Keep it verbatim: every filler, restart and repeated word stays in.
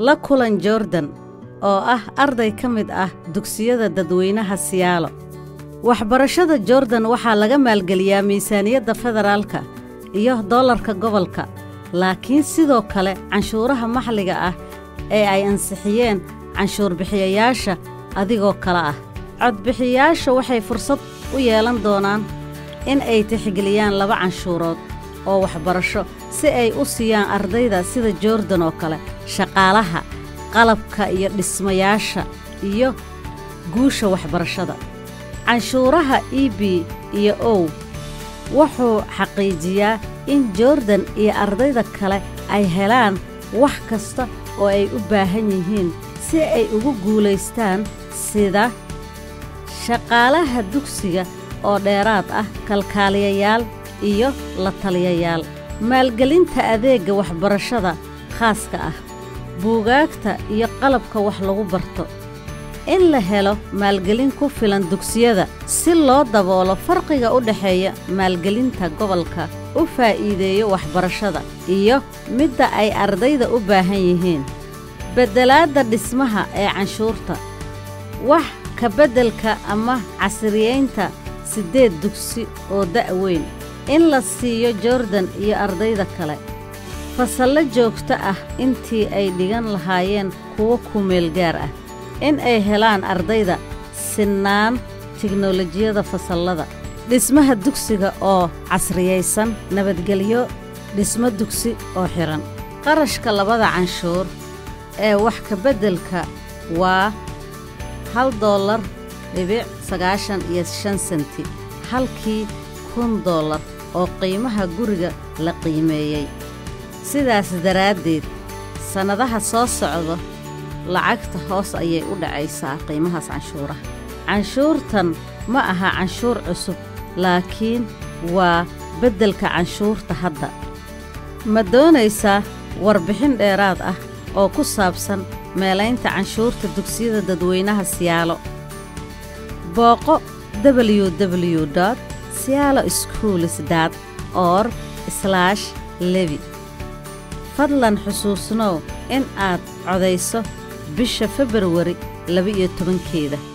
la kulan Jordan oo ah arday ka mid ah dugsiyada dadweynaha Siyaalo. Waxbarashada Jordan waxaa laga maalgeliyaa miisaaniyadda federaalka iyo doolarka gobolka, laakiin sidoo kale canshuuraha maxalliga ah ee ay ansixiyeen canshuur bixiyayaasha adigoo kala ah. Codbixiyayaasha waxay fursad u yeelan doonaan in ay tixgeliyaan laba canshuurood oo waxbarasho si ay u siiyaan ardayda sida Jordan oo kale shaqaalaha qalabka iyo dhismayaasha iyo guusha waxbarashada. canshuuraha E B iyo O wuxuu xaqiijiyaa in Jordan iyo ardayda kale ay helaan wax kasta oo ay u baahan yihiin si ay ugu guulaystaan sida shaqaalaha dugsiga oo dheeraad ah, kalkaaliyayaal iyo la taliyayaal, maalgelinta adeegga waxbarashada khaaska ah, buugaagta iyo qalabka wax lagu barto, in la helo maalgelin ku filan dugsiyada si loo daboolo farqiga u dhaxeeya maalgelinta gobolka u faa'iideeyo waxbarashada iyo midda ay ardayda u baahan yihiin. Beddelaadda dhismaha ee canshuurta, wax ka beddelka ama casriyeynta siddeed dugsi oo da'weyn, in la siiyo Jordan iyo ardayda kale fasallo joogto ah intii ay dhigan lahaayeen kuwo ku meel gaar ah, in ay helaan ardayda sinnaan tiknoolajiyada fasallada, dhismaha dugsiga oo casriyaysan, nabadgelyo, dhismo dugsi oo xiran. Qarashka labada canshuur ee wax ka beddelka waa hal doolar dhibic sagaashan iyo shan senti halkii kun doolar oo qiimaha guriga la qiimeeyey. Sidaas daraaddeed, sannadaha soo socda lacagta hoos ayay u dhacaysaa qiimahaas canshuuraha. Canshuurtan ma aha canshuur cusub, laakiin waa beddelka canshuurta hadda. Ma doonaysaa warbixin dheeraad ah oo ku saabsan meelaynta canshuurta dugsiyada dadweynaha Siyaalo? booqo w w w dot sialo schools dot org slash levy. Fadlan xusuusnow in aad codayso bisha February laba iyo tobankeeda.